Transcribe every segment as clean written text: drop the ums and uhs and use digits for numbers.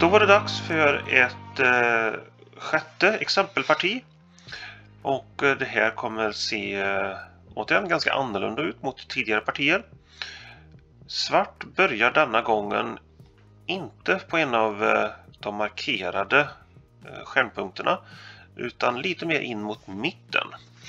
Då var det dags för ett sjätte exempelparti. Och det här kommer se återigen ganska annorlunda ut mot tidigare partier. Svart börjar denna gången inte på en av de markerade stjärnpunkterna utan lite mer in mot mitten.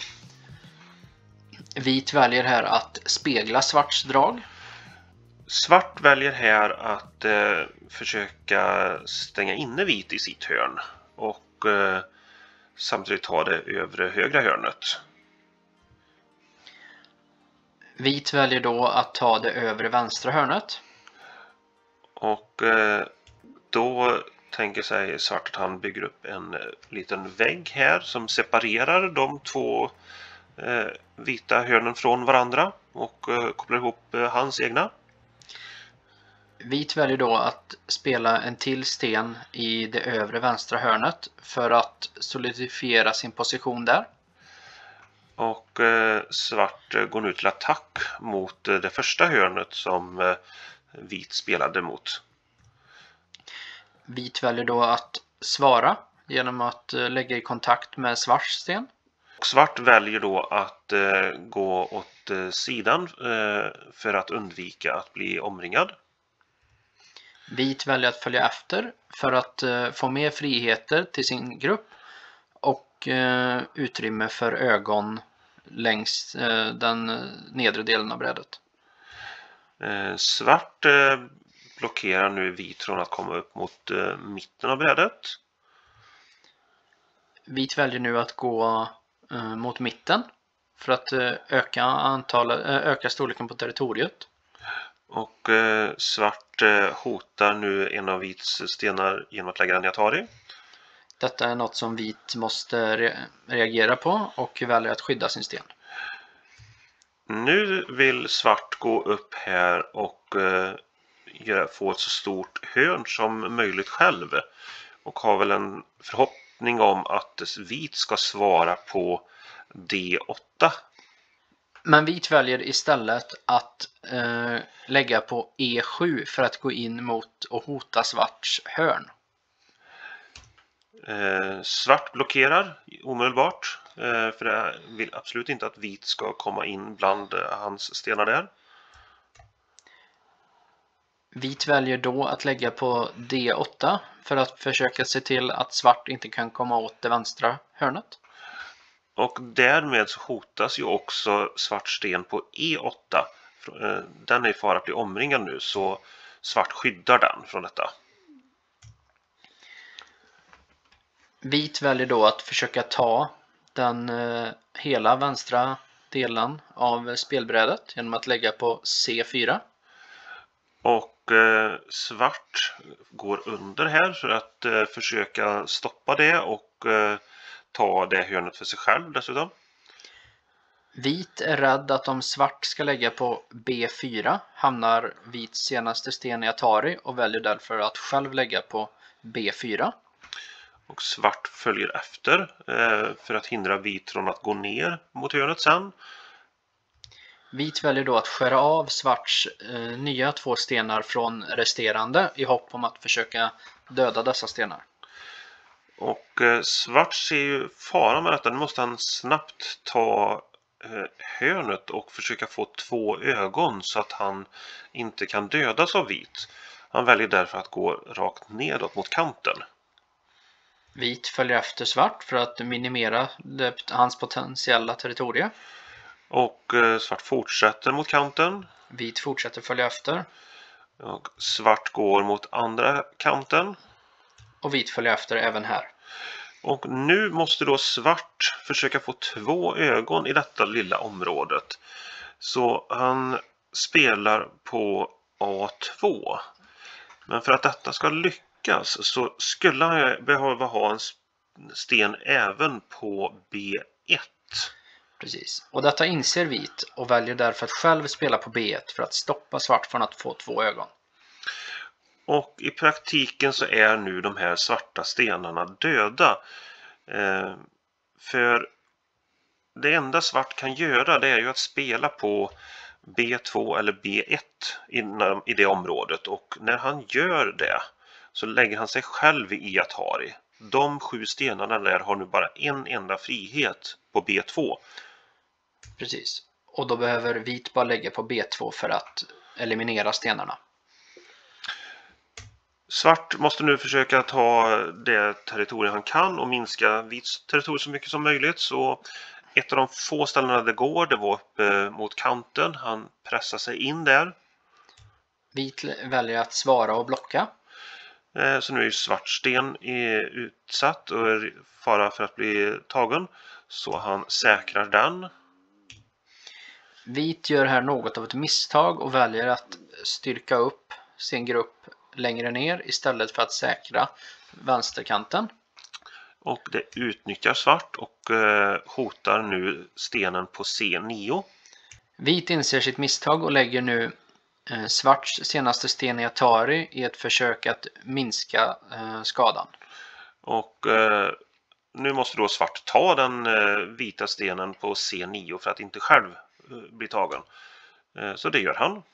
Vit väljer här att spegla svarts drag. Svart väljer här att försöka stänga inne vit i sitt hörn och samtidigt ta det övre högra hörnet. Vit väljer då att ta det övre vänstra hörnet. Och då tänker sig svart att han bygger upp en liten vägg här som separerar de två vita hörnen från varandra och kopplar ihop hans egna. Vit väljer då att spela en till sten i det övre vänstra hörnet för att solidifiera sin position där. Och svart går nu till attack mot det första hörnet som vit spelade mot. Vit väljer då att svara genom att lägga i kontakt med svarts sten. Och svart väljer då att gå åt sidan för att undvika att bli omringad. Vit väljer att följa efter för att få mer friheter till sin grupp och utrymme för ögon längs den nedre delen av brädet. Svart blockerar nu vit från att komma upp mot mitten av brädet. Vit väljer nu att gå mot mitten för att öka storleken på territoriet. Och svart hotar nu en av vits stenar genom att lägga den i Atari. Detta är något som vit måste reagera på och väljer att skydda sin sten. Nu vill svart gå upp här och få ett så stort hörn som möjligt själv. Och har väl en förhoppning om att vit ska svara på D8. Men vit väljer istället att lägga på E7 för att gå in mot och hota svarts hörn. Svart blockerar omedelbart för det vill absolut inte att vit ska komma in bland hans stenar där. Vit väljer då att lägga på D8 för att försöka se till att svart inte kan komma åt det vänstra hörnet. Och därmed så hotas ju också svart sten på E8. Den är i fara att bli omringad nu så svart skyddar den från detta. Vit väljer då att försöka ta den hela vänstra delen av spelbrädet genom att lägga på C4. Och svart går under här för att försöka stoppa det och ta det hörnet för sig själv dessutom. Vit är rädd att om svart ska lägga på B4 hamnar vits senaste sten i Atari och väljer därför att själv lägga på B4. Och svart följer efter för att hindra vit från att gå ner mot hörnet sen. Vit väljer då att skära av svarts nya 2 stenar från resterande i hopp om att försöka döda dessa stenar. Och svart ser ju fara med detta. Nu måste han snabbt ta hörnet och försöka få 2 ögon så att han inte kan dödas av vit. Han väljer därför att gå rakt nedåt mot kanten. Vit följer efter svart för att minimera hans potentiella territorium. Och svart fortsätter mot kanten. Vit fortsätter följa efter. Och svart går mot andra kanten. Och vit följer efter även här. Och nu måste då svart försöka få 2 ögon i detta lilla området. Så han spelar på A2. Men för att detta ska lyckas så skulle han behöva ha en sten även på B1. Precis. Och detta inser vit och väljer därför att själv spela på B1 för att stoppa svart från att få 2 ögon. Och i praktiken så är nu de här svarta stenarna döda. För det enda svart kan göra det är ju att spela på B2 eller B1 i det området. Och när han gör det så lägger han sig själv i Atari. De 7 stenarna där har nu bara en enda frihet på B2. Precis. Och då behöver vit bara lägga på B2 för att eliminera stenarna. Svart måste nu försöka ta det territorium han kan och minska vits territorium så mycket som möjligt. Så ett av de få ställena det går, det var uppe mot kanten. Han pressar sig in där. Vit väljer att svara och blocka. Så nu är ju svart sten utsatt och är fara för att bli tagen. Så han säkrar den. Vit gör här något av ett misstag och väljer att styrka upp sin grupp längre ner istället för att säkra vänsterkanten. Och det utnyttjar svart och hotar nu stenen på C9. Vit inser sitt misstag och lägger nu svarts senaste sten i Atari i ett försök att minska skadan. Och nu måste då svart ta den vita stenen på C9 för att inte själv bli tagen. Så det gör han.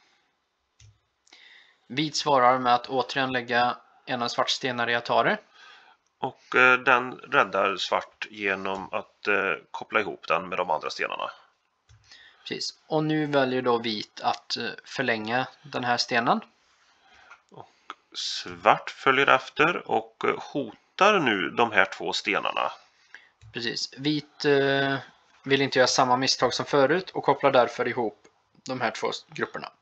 Vit svarar med att återigen lägga en av svarts stenar i Atari. Och den räddar svart genom att koppla ihop den med de andra stenarna. Precis. Och nu väljer då vit att förlänga den här stenen. Och svart följer efter och hotar nu de här 2 stenarna. Precis. Vit vill inte göra samma misstag som förut och kopplar därför ihop de här 2 grupperna.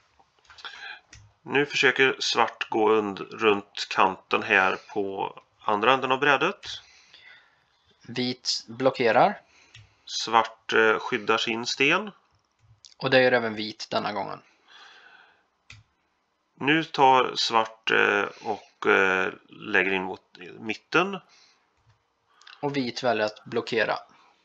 Nu försöker svart gå runt kanten här på andra änden av brädet. Vit blockerar. Svart skyddar sin sten. Och det gör även vit denna gången. Nu tar svart och lägger in mot mitten. Och vit väljer att blockera.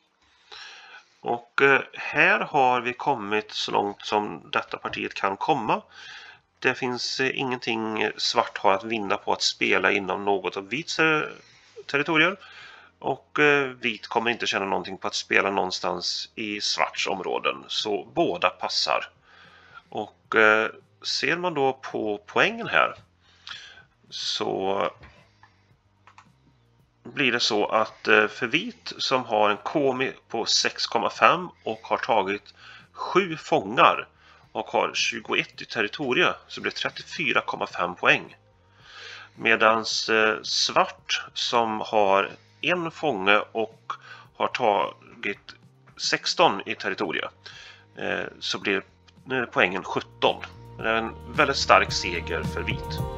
Och här har vi kommit så långt som detta partiet kan komma. Det finns ingenting svart har att vinna på att spela inom något av vits territorier. Och vit kommer inte tjäna någonting på att spela någonstans i svarts områden. Så båda passar. Och ser man då på poängen här så blir det så att för vit som har en KMI på 6,5 och har tagit 7 fångar och har 21 i territorium så blir det 34,5 poäng. Medans svart som har en fånge och har tagit 16 i territorium så blir poängen 17. Det är en väldigt stark seger för vit.